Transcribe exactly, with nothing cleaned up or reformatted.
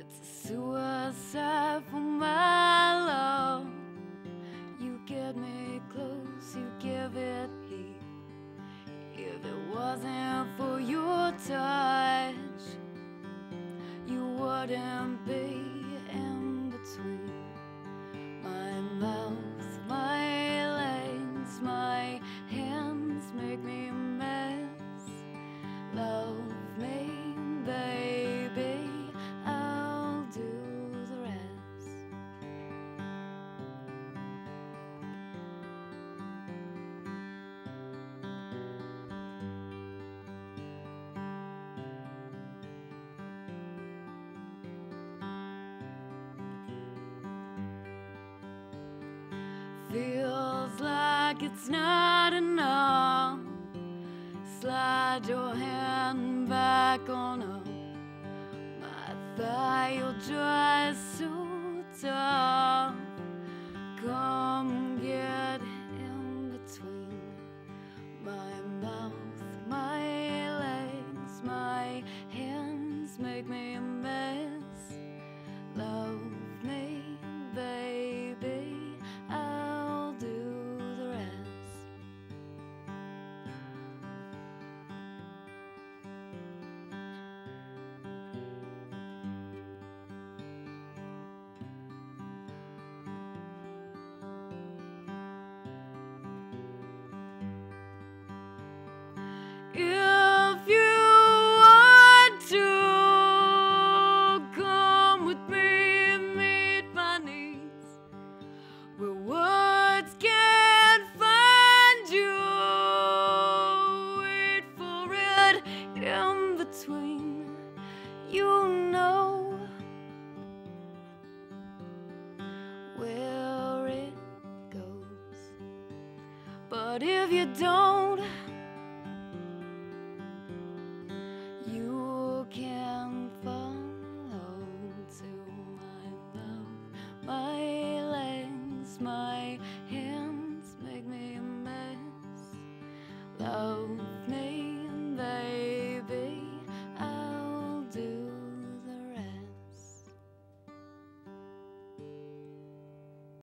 It's a suicide for my love. You get me close, you give it heat. If it wasn't for your touch, you wouldn't be in between my mouth, my legs, my hands make me a mess. Love me, baby, I'll do the rest. Feels like it's not enough. Slide your hand back on up my thigh, your jaw is so tough. Come get in between my mouth, my legs, my hands make me a mess. Love me, baby, I'll do the rest. If you want to come with me and meet my needs, where words can't find you, wait for it in between, you know where it goes. But if you don't, you can follow to my mouth, my legs, my hands make me a mess. Love